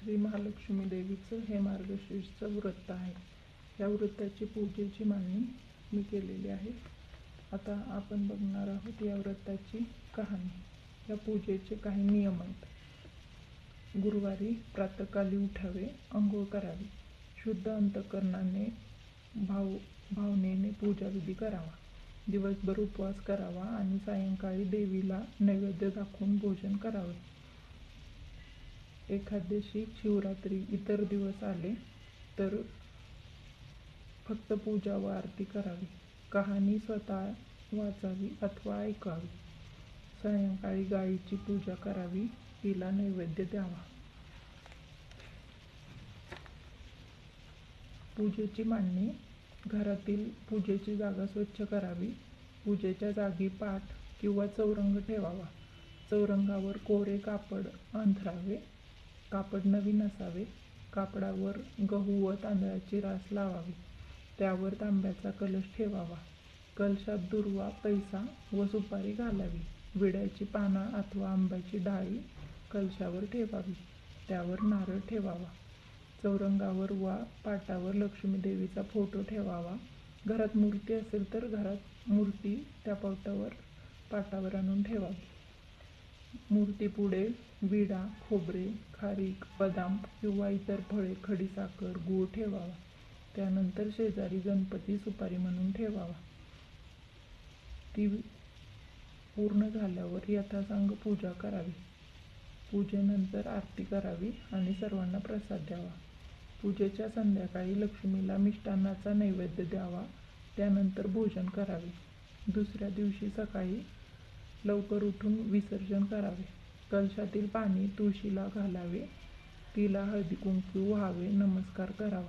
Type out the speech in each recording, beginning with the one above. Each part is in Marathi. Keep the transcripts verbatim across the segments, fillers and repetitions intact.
श्री महालक्ष्मी देवीचं हे मार्गशीर्षचं व्रत आहे. या व्रताची पूजेची मांडणी मी केलेली आहे. आता आपण बघणार आहोत या व्रताची कहाणी. या पूजेचे काही नियम आहेत. गुरुवारी प्रातःकाली उठावे, अंघोळ करावी, शुद्ध अंतःकरणाने भाव भावनेने पूजाविधी करावा, दिवसभर उपवास करावा आणि सायंकाळी देवीला नैवेद्य दाखवून भोजन करावे. एकादशी, शिवरात्री, इतर दिवस आले तर फक्त पूजा व आरती करावी. कहाणी स्वतः वाचावी अथवा ऐकावी. सायंकाळी गायीची पूजा करावी, तिला नैवेद्य द्यावा. पूजेची मांडणी. घरातील पूजेची जागा स्वच्छ करावी. पूजेच्या जागी पाट किंवा चौरंग ठेवावा. चौरंगावर कोरे कापड अंथरावे. कापड नवीन असावे. कापडावर गहू व तांदळाची रास लावावी. त्यावर तांब्याचा कलश ठेवावा. कलशात दुर्वा, पैसा व सुपारी घालावी. विड्याची पानं अथवा आंब्याची डाळी कलशावर ठेवावी. त्यावर नारळ ठेवावा. चौरंगावर वा पाटावर लक्ष्मी देवीचा फोटो ठेवावा. घरात मूर्ती असेल तर घरात मूर्ती त्या पाटावर पाटावर आणून ठेवावी. मूर्तीपुढे विडा, खोबरे, खारीक, बदाम किंवा इतर फळे, खडीसाखर, गूळ ठेवावा. त्यानंतर शेजारी गणपती सुपारी म्हणून ठेवावा. ती पूर्ण झाल्यावर यथासांग पूजा करावी. पूजेनंतर आरती करावी आणि सर्वांना प्रसाद द्यावा. पूजेच्या संध्याकाळी लक्ष्मीला मिष्टान्नाचा नैवेद्य द्यावा. त्यानंतर भोजन करावे. दुसऱ्या दिवशी सकाळी लवकर उठून विसर्जन करावे. कलशातील पाणी तुळशीला घालावे. तिला हळदी कुंकू व्हावे. नमस्कार करावा.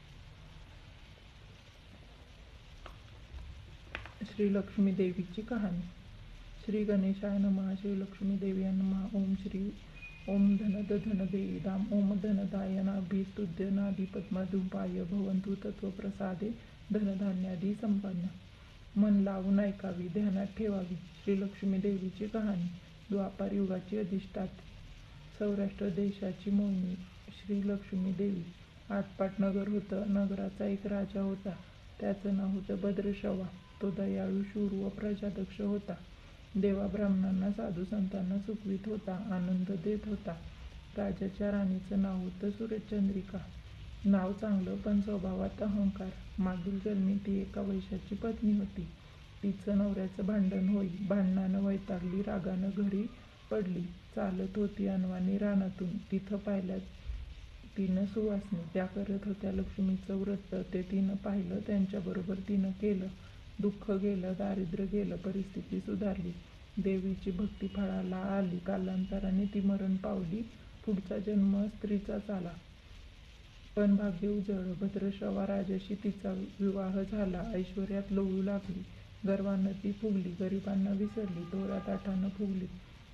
श्री लक्ष्मी देवीची कहाणी. श्री गणेशाय नमः. श्री लक्ष्मी देवी नमः. ओम श्री ओम धनद धन देईदाम. ओम धनदायनाभिस्तुत्य नादी पद्मधुपाय भवन्तु तत्वप्रसादे धनधान्यादी संपन्न. मन लावून ऐकावी, ध्यानात ठेवावी. श्री लक्ष्मी देवीची कहाणी. द्वापार युगाची अधिष्ठात्री, सौराष्ट्र देशाची मोहिनी श्री लक्ष्मी देवी. आटपाट नगर होतं. नगराचा एक राजा होता. त्याचं नाव होतं भद्रश्रवा. तो दयाळू, शूर व प्रजादक्ष होता. देवा ब्राह्मणांना, साधू संतांना सुखवीत होता, आनंद देत होता. राजाच्या राणीचं नाव होतं सूर्यचंद्रिका. नाव चांगलं पण स्वभावात अहंकार. मागील जन्मी ती एका वैश्याची पत्नी होती. तिचं नवऱ्याचं भांडण होई. भांडणानं वैतागली, रागानं घरी पडली. चालत होती अनवाणी रानातून. तिथं पाहिल्या तिनं सुवासनी. त्या करत होत्या लक्ष्मीचं व्रत. ते तिनं पाहिलं. त्यांच्याबरोबर तिनं केलं. दुःख गेलं, दारिद्र्य गेलं, परिस्थिती सुधारली. देवीची भक्ती फळाला आली. कालांतराने ती मरण पावली. पुढचा जन्म स्त्रीचाच आला. पण भाग्य उजळलं. भद्रश्रवा राजाशी तिचा विवाह झाला. ऐश्वर्यात लोळू लागली. गर्वानं ती फुगली. गरिबांना विसरली. तोराताठानं फुगली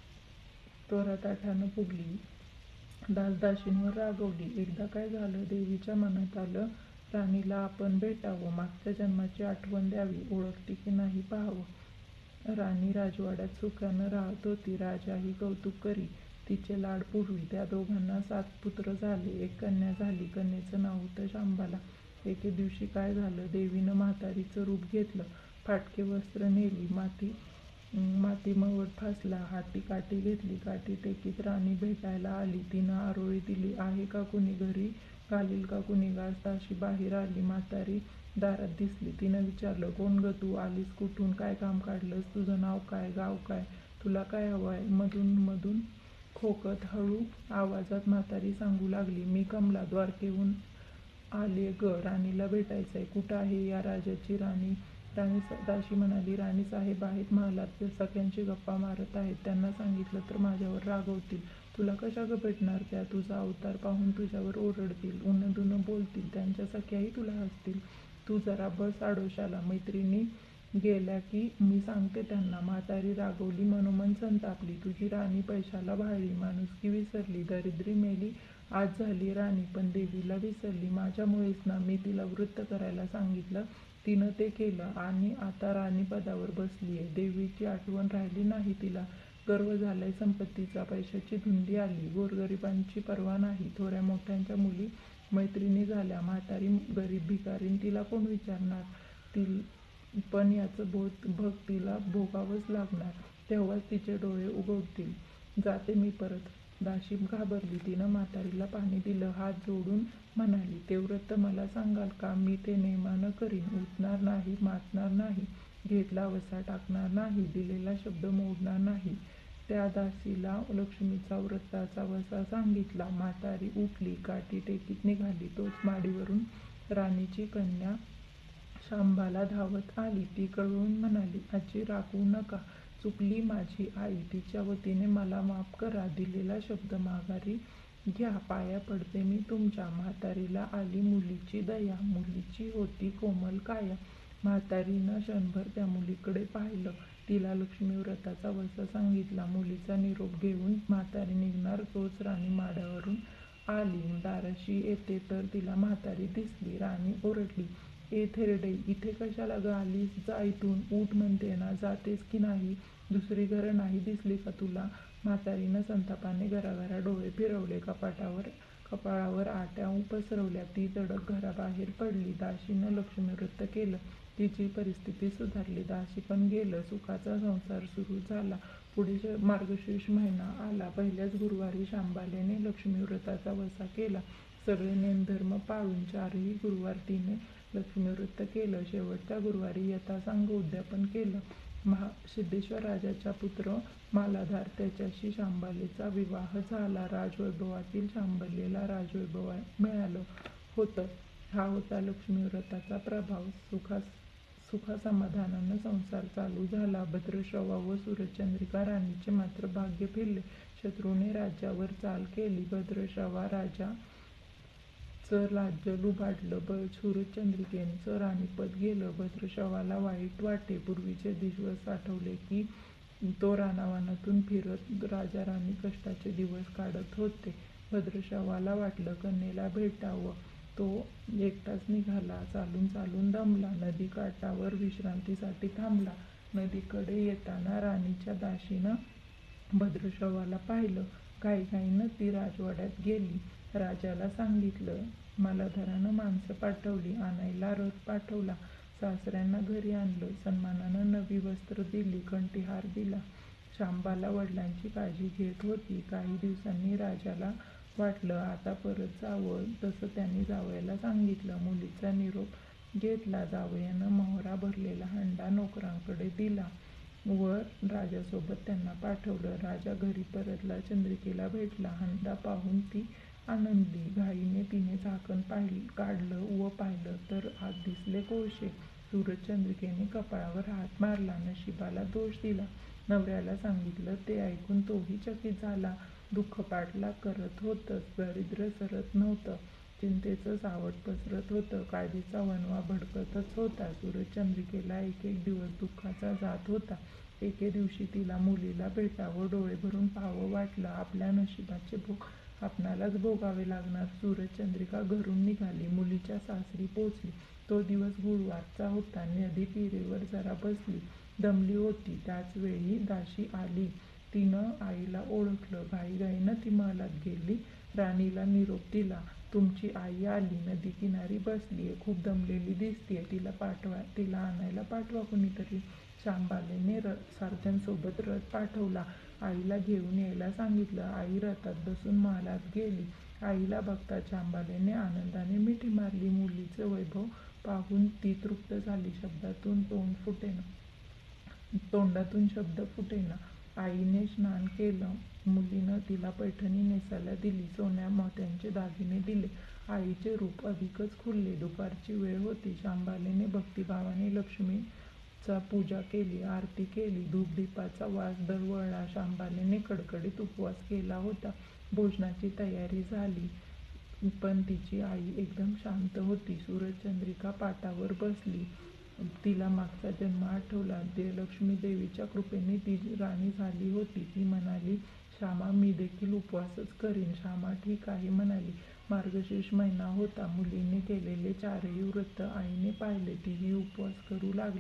तोराताठानं फुगली. दासदासींवर रागवली. एकदा काय झालं, देवीच्या मनात आलं, राणीला आपण भेटावं, मागच्या जन्माची आठवण द्यावी, ओळखती की नाही पाहावं. राणी राजवाड्यात सुखानं राहत होती. राजाही कौतुक करी. तिचे लाड पुरवी. त्या दोघांना सात पुत्र झाले. एक कन्या झाली. कन्येचं नाव होतं शांबाला. एके दिवशी काय झालं, देवीनं म्हातारीचं रूप घेतलं. फाटके वस्त्र नेली. माती माती मवड फासला. हाती काठी घेतली. काठी टेकीत राणी भेटायला आली. तिनं आरोळी दिली. आहे का कुणी घरी, घालील का कुणी घास. दासी बाहेर आली. म्हातारी दारात दिसली. तिनं विचारलं, कोण ग तू, आलीस कुठून, काय काम काढलंस, तुझं नाव काय, गाव काय, तुला काय हवं आहे. मधून मधून खोकत हळू आवाजात म्हातारी सांगू लागली, मी कमला द्वारकेहून आले ग, राणीला भेटायचंय. कुठं आहे या राजाची राणी. राणी दासी म्हणाली, राणी साहेब आहेत महालात, सख्यांची गप्पा मारत आहेत. त्यांना सांगितलं तर माझ्यावर रागवतील. तुला कशा ग भेटणार त्या. तुझा अवतार पाहून तुझ्यावर ओरडतील, उनं दुनं बोलतील. त्यांच्या सख्याही तुला हसतील. तू जरा बस आडोशाला. मैत्रिणी गेल्या की मी सांगते त्यांना. म्हातारी रागवली. मनोमन संतापली. तुझी राणी पैशाला भाळली, माणुसकी विसरली, दरिद्री मेली. आज झाली राणी पण देवीला विसरली. माझ्यामुळेच ना. मी तिला व्रत करायला सांगितलं, तिनं ते केलं आणि आता राणी पदावर बसलीये. देवीची आठवण राहिली नाही तिला. गर्व झालाय संपत्तीचा, पैशाची धुंदी आली, गोरगरिबांची पर्वा नाही. थोड्या मोठ्यांच्या मुली मैत्रिणी झाल्या. म्हातारी गरीब भिकारीन तिला कोण विचारणार? ती पण याचं बोध भग तिला भोगावंच लागणार. तेव्हाच तिचे डोळे उघडतील. जाते मी परत. दाशी घाबरली. तिनं म्हातारीला पाणी दिलं. हात जोडून म्हणाली, ते व्रत मला सांगाल का? मी ते नेमानं करीन. उठणार नाही, मातणार नाही, घेतला वसा टाकणार नाही, दिलेला शब्द मोडणार नाही. त्या दासीला लक्ष्मीचा व्रताचा वसा सांगितला. म्हातारी उठली, काठी टेकीत निघाली. तोच माडीवरून राणीची कन्या शांबाला धावत आली. ती कळवून म्हणाली, आजी रागवू नका. चुकली माझी आई. तिच्या वतीने मला माफ करा. दिलेला शब्द माघारी घ्या. पाया पडते मी तुमच्या. म्हातारीला आली मुलीची दया. मुलीची होती कोमल काया. म्हातारीनं क्षणभर त्या मुलीकडे पाहिलं. तिला लक्ष्मी व्रताचा वसा सांगितला. मुलीचा निरोप घेऊन म्हातारी निघणार तोच राणी माड्यावरून आली. दाराशी येते तर तिला म्हातारी दिसली. राणी ओरडली, ए थेरडे, इथे कशाला ग आलीस? जा इथून. उठ म्हणते ना. जातेस की नाही? दुसरी घरं नाही दिसली का तुला? म्हातारीनं संतापाने घराघरा डोळे फिरवले. कपाटावर कपाळावर आट्या पसरवल्या. ती तडक घराबाहेर पडली. दाशीनं लक्ष्मीव्रत केलं. तिची परिस्थिती सुधारली. दासी पण गेलं. सुखाचा संसार सुरू झाला. पुढे मार्गशीर्ष महिना आला. पहिल्याच गुरुवारी शांबालेने लक्ष्मीव्रताचा वसा केला. सगळे नेमधर्म पाळून चारही गुरुवार तिने लक्ष्मीव्रत केलं. शेवटच्या गुरुवारी यथासांग उद्यापन केलं. महा सिद्धेश्वर राजाचा पुत्र मालाधार त्याच्याशी शांबालेचा विवाह झाला. राजवैभवातील शांबलेला राजवैभव मिळालं होतं. हा होता लक्ष्मीव्रताचा प्रभाव. सुखा सुखासमाधानानं संसार चालू झाला. भद्रश्रवा व सूरजचंद्रिका राणीचे मात्र भाग्य फिरले. शत्रूने राज्यावर चाल केली. भद्रश्रवा राजा चं राज्य लुबाडलं. ब सूरजचंद्रिकेचं राणीपद गेलं. भद्रश्रवाला वाईट वाटे. पूर्वीचे दिवस आठवले की तो रानावनातून फिरत राजा राणी कष्टाचे दिवस काढत होते. भद्रश्रवाला वाटलं कन्येला भेटावं. तो एकटाच निघाला. चालून चालून दमला. नदीकाठावर विश्रांतीसाठी थांबला. नदीकडे येताना राणीच्या दासीनं भद्रश्रवाला पाहिलं. घाईघाईनं ती राजवाड्यात गेली. राजाला सांगितलं. मालाधारानं माणसं पाठवली. आणायला रथ पाठवला. सासऱ्यांना घरी आणलं. सन्मानानं नवी वस्त्र दिली. कंठीहार दिला. शांबाला वडिलांची काळजी घेत होती. काही दिवसांनी राजाला वाटलं आता परत जावं. तसं त्यांनी जावयाला सांगितलं. मुलीचा निरोप घेतला. जावयानं मोहरा भरलेला हंडा नोकरांकडे दिला व राजासोबत त्यांना पाठवलं. राजा घरी परतला. चंद्रिकेला भेटला. हंडा पाहून ती आनंदली. घाईने तिने झाकण पाहिलं काढलं व पाहिलं तर आत दिसले कोळसे. सूरजचंद्रिकेने कपाळावर हात मारला. नशिबाला दोष दिला. नवऱ्याला सांगितलं ते ऐकून तोही चकित झाला. दुःख पाठलाग करत होतं. दारिद्र्य सरत नव्हतं. चिंतेचं सावट पसरत होतं. काळजीचा वणवा भडकतच होता. सूरजचंद्रिकेला एक एक दिवस दुःखाचा जात होता. एके दिवशी तिला मुलीला भेटावं, डोळे भरून पाहावं वाटलं. आपल्या नशिबाचे भोग आपणालाच भोगावे लागणार. सूरजचंद्रिका घरून निघाली. मुलीच्या सासरी पोचली. तो दिवस गुरुवारचा होता. नदी तीरेवर जरा बसली. दमली होती. त्याच वेळी दासी आली. तिनं आईला ओळखलं. घाईघाईनं ती महालात गेली. राणीला निरोप दिला. तुमची आई आली. नदीकिनारी बसलीये. खूप दमलेली दिसतीये. तिला पाठवा तिला आणायला पाठवा कुणीतरी. शांबालेने र सारथ्यांसोबत रथ पाठवला. आईला घेऊन यायला सांगितलं. आई रथात बसून महालात गेली. आईला बघताच शांबालेने आनंदाने मिठी मारली. मुलीचं वैभव पाहून ती तृप्त झाली. शब्दातून तोंड फुटेना तोंडातून शब्द फुटेना. आईने स्नान केलं. मुलीनं तिला पैठणी नेसायला दिली. सोन्या मोत्यांचे दागिने दिले. आईचे रूप अधिकच खुलले. दुपारची वेळ होती. शांबालेने भक्तिभावाने लक्ष्मीचा पूजा केली. आरती केली. धूपदीपाचा वास दरवळला. शांबालेने कडकडीत उपवास केला होता. भोजनाची तयारी झाली पण तिची आई एकदम शांत होती. सूरजचंद्रिका पाटावर बसली. तिला मागचा जन्म आठवला. दे लक्ष्मी देवीच्या कृपेने ती राणी झाली होती. ती म्हणाली, श्यामा मी देखील उपवासच करीन. श्यामा ठीक आहे म्हणाली. मार्गशीर्ष महिना होता. मुलीने केलेले चारही व्रत आईने पाहिले. तीही उपवास करू लागली.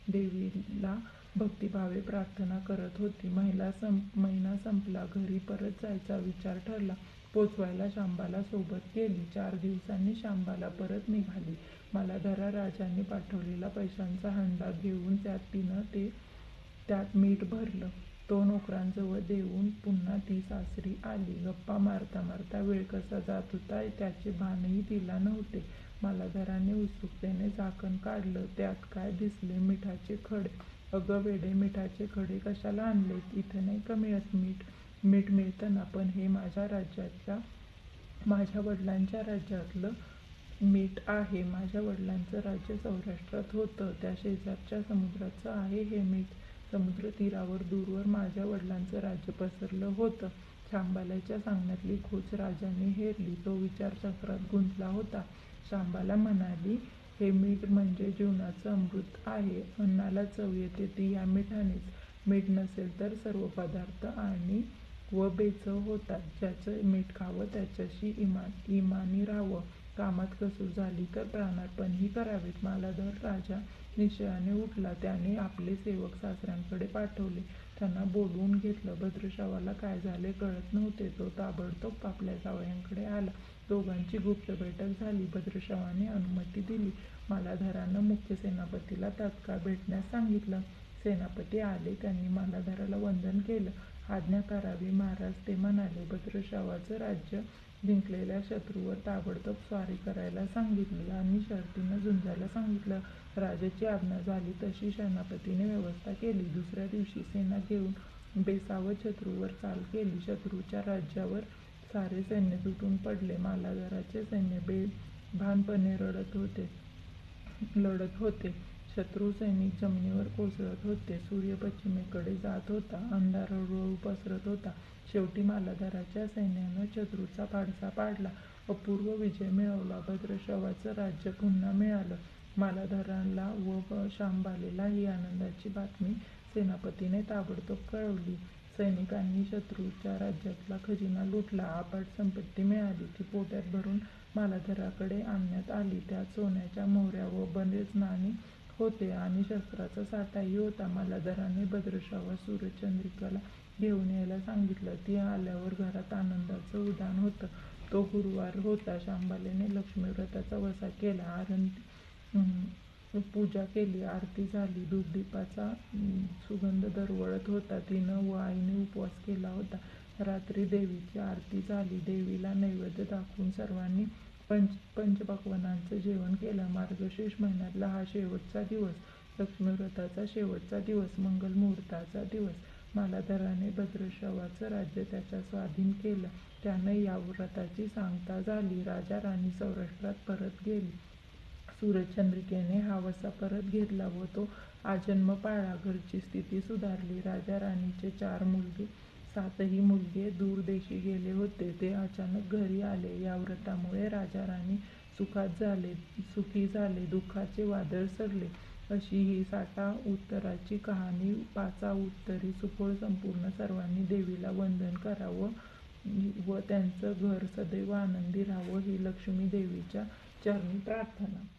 देवीला भक्तिभावे प्रार्थना करत होती. महिला संप महिना संपला. घरी परत जायचा विचार ठरला. पोचवायला शांबाला सोबत केली. चार दिवसांनी शांबाला परत निघाली. मालाधरा राजाने पाठवलेला पैशांचा हंडा घेऊन त्यात तिनं ते त्यात मीठ भरलं. तो नोकरांजवळ देऊन पुन्हा ती सासरी आली. गप्पा मारता मारता वेळ कसा जात होता त्याचे भानही तिला नव्हते. मालाधराने उत्सुकतेने झाकण काढलं. त्यात काय दिसले? मिठाचे खडे. अगं वेडे, मिठाचे खडे कशाला आणलेत? इथं नाही का मिळत मीठ? मीठ मिळतं ना, पण हे माझ्या राज्याच्या माझ्या वडिलांच्या राज्यातलं मीठ आहे. माझ्या वडिलांचं राज्य सौराष्ट्रात होतं. त्या शेजारच्या समुद्राचं आहे हे मीठ. समुद्र तीरावर दूरवर माझ्या वडिलांचं राज्य पसरलं होतं. शांबालाच्या सांगण्यातली खोच राजाने हेरली. तो विचारचक्रात गुंतला होता. शांबाला म्हणाली, हे मीठ म्हणजे जीवनाचं अमृत आहे. अन्नाला चव येते ती या मिठानेच. मीठ नसेल तर सर्व पदार्थ आणि व बेचव होतात. ज्याचं मीठ खावं त्याच्याशी इमान इमानी राहावं. कामात कसूर झाली तर प्राणार्पणही करावेत. मालाधर राजा निश्चयाने उठला. त्याने आपले सेवक सासऱ्यांकडे पाठवले. त्यांना बोलवून घेतलं. भद्रश्रावाला काय झाले कळत नव्हते. तो ताबडतोब आपल्या जावयांकडे आला. दोघांची गुप्त बैठक झाली. भद्रश्रावाने अनुमती दिली. मालाधरानं मुख्य सेनापतीला तात्काळ भेटण्यास सांगितलं. सेनापती आले. त्यांनी मालाधराला वंदन केलं. आज्ञा करावी महाराज, ते म्हणाले. भद्रश्रावाचं राज्य जिंकलेल्या शत्रूवर ताबडतोब स्वारी करायला सांगितली आणि शर्तीनं झुंजायला सांगितलं. राजाची आज्ञा झाली तशी सेनापतीने व्यवस्था केली. दुसऱ्या दिवशी सेना घेऊन बेसावध शत्रूवर चाल केली. शत्रूच्या राज्यावर सारे सैन्य तुटून पडले. मालाधराचे सैन्य बेभानपणे रडत होते लढत होते. शत्रू सैनिक जमिनीवर कोसळत होते. सूर्य पश्चिमेकडे जात होता. अंधार हळूहळू पसरत होता. शेवटी मालाधराच्या सैन्यानं शत्रूचा पाडसा पाडला. अपूर्व विजय मिळवला. भद्रश्रावाचं राज्य पुन्हा मिळालं. मालाधराला व शांबालेला ही आनंदाची बातमी सेनापतीने ताबडतोब कळवली. सैनिकांनी शत्रूच्या राज्यातला खजिना लुटला. अफाट संपत्ती मिळाली. ती पोत्यात भरून मालाधराकडे आणण्यात आली. त्यात सोन्याच्या मोहऱ्या व बरेच नाणी होते आणि शस्त्राचा साठाही होता. मालाधराने भद्रश्रावास सूर्यचंद्रिकाला घेऊन यायला सांगितलं. ती आल्यावर घरात आनंदाचं उधाण होतं. तो गुरुवार होता. शांबालेने लक्ष्मीव्रताचा वसा केला. आरती पूजा केली. आरती झाली. धूपदीपाचा सुगंध दरवळत होता. तिनं व आईने उपवास केला होता. रात्री देवीची आरती झाली. देवीला नैवेद्य दाखवून सर्वांनी पंच पंचपक्वान्नांचं जेवण केलं. मार्गशीर्ष महिन्यातला हा शेवटचा दिवस. लक्ष्मीव्रताचा शेवटचा दिवस. मंगल मुहूर्ताचा दिवस. मालाधराने भद्रश्रावाचं राज्य त्याच्या स्वाधीन केलं. त्यानं या व्रताची सांगता झाली. राजा राणी सौराष्ट्रात परत गेली. सूर्यचंद्रिकेने हा वसा परत घेतला व तो आजन्म पाळला. घरची स्थिती सुधारली. राजा राणीचे चार मुलगे सातही मुलगे दूर देशी गेले होते. ते अचानक घरी आले. या व्रतामुळे राजा राणी सुखात झाले सुखी झाले. दुःखाचे वादळ सरले. अशी ही साठा उत्तराची कहाणी. पाचा उत्तरी सुफळ संपूर्ण. सर्वांनी देवीला वंदन करावं व त्यांचं घर सदैव आनंदी राहावं ही लक्ष्मी देवीच्या चरणी प्रार्थना.